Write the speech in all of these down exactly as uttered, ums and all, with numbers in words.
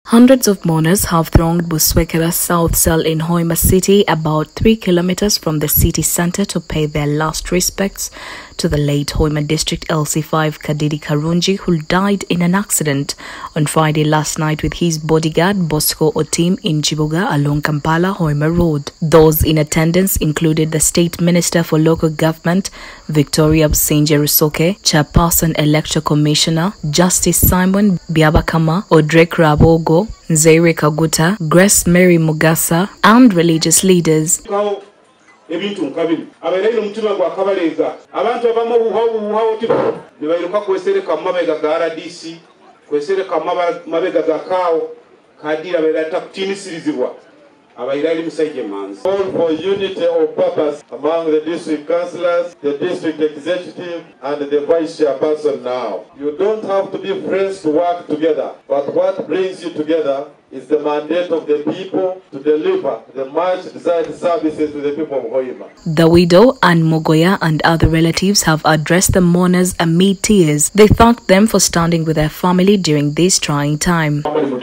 Hundreds of mourners have thronged Buswekera South Cell in Hoima City, about three kilometers from the city center, to pay their last respects to the late Hoima District L C five Kadiri Karunji, who died in an accident on Friday last night with his bodyguard Bosco Otim in Chibuga along Kampala Hoima Road. Those in attendance included the State Minister for Local Government Victoria Busenje Rusoke, Chairperson Electoral Commissioner Justice Simon Byabakama, Odrek Rabogo, Nzeire Kaguta, Grace Mary Mugasa, and religious leaders. Ebintu nkabiri abairaino mutima gwa kabaleza abantu abamu buhawu buhawu tipo nibairuka kwesereka mabega ga R D C kwesereka mabega ga kawo kadira berata kutinisizirwa abairaili musaije manzi. All for unity of purpose among the district councillors, the district executive and the vice chairperson. Now you don't have to be friends to work together, but what brings you together is the mandate of the people to deliver the much desired services to the people of Hoima. The widow and Mogoya and other relatives have addressed the mourners amid tears. They thanked them for standing with their family during this trying time.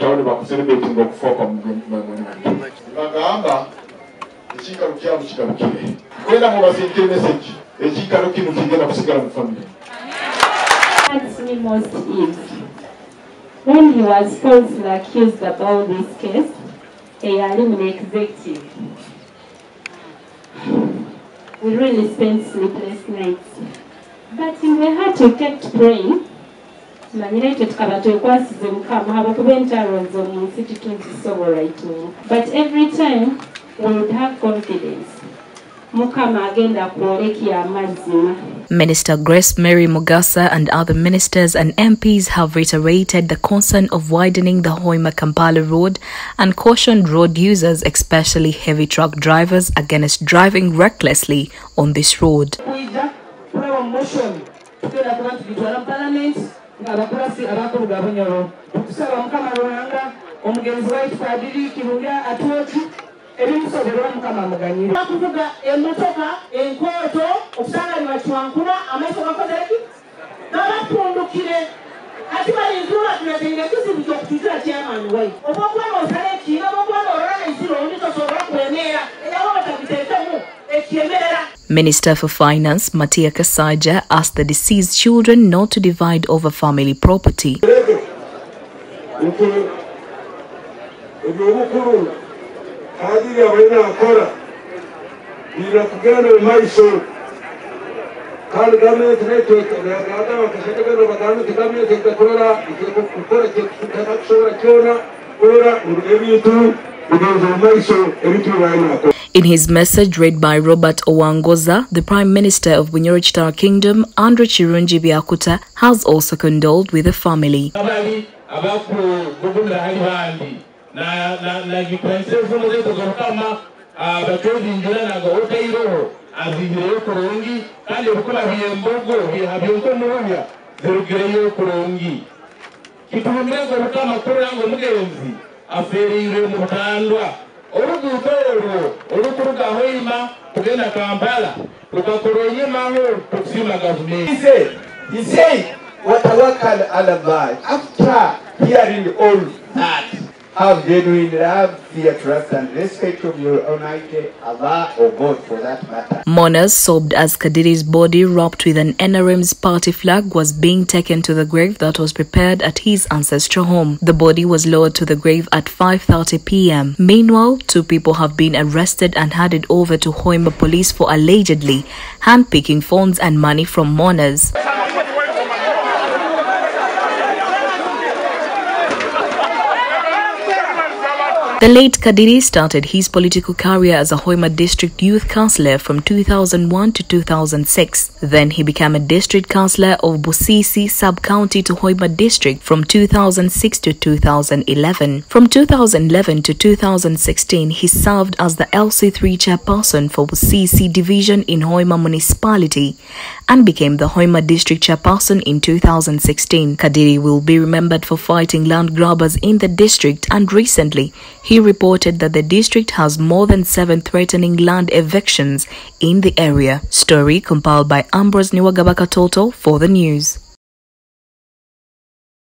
When he was falsely accused about this case, a alumni executive, we really spent sleepless nights. But in the heart we kept praying. But every time we would have confidence. Minister Grace Mary Mugasa and other ministers and M Ps have reiterated the concern of widening the Hoima-Kampala road and cautioned road users, especially heavy truck drivers, against driving recklessly on this road. Minister for Finance Matia Kasaija asked the deceased children not to divide over family property. In his message read by Robert Owangoza, the Prime Minister of Bunyoro Kingdom, Andrew Chirunji Byakuta, has also condoled with the family. na na na gipense fumo zetu zokama abatozi njira na go oteiro azigire korongi kandi ukula hiyembogo hihabionko muhya zirugire korongi kitumemeza kama korango mugenzi aferire mutandwa orugutoro orukuruga Hoima kugenda Kampala rukakoronye maho tuksima gavumenti. He said he said watawakkal ala Allah. After hearing all that, have genuine love, fear, trust, and respect of your Almighty Allah or God for that matter. Mourners sobbed as Kadiri's body, wrapped with an N R M's party flag, was being taken to the grave that was prepared at his ancestral home. The body was lowered to the grave at five thirty p m Meanwhile, two people have been arrested and handed over to Hoima police for allegedly handpicking funds and money from mourners. The late Kadiri started his political career as a Hoima District Youth Councillor from two thousand one to two thousand six. Then he became a District Councillor of Busisi Sub-County to Hoima District from two thousand six to two thousand eleven. From two thousand eleven to two thousand sixteen, he served as the L C three Chairperson for Busisi Division in Hoima Municipality and became the Hoima District Chairperson in two thousand sixteen. Kadiri will be remembered for fighting land grabbers in the district, and recently he reported that the district has more than seven threatening land evictions in the area. Story compiled by Ambrose Niwagabaka Toto for the news.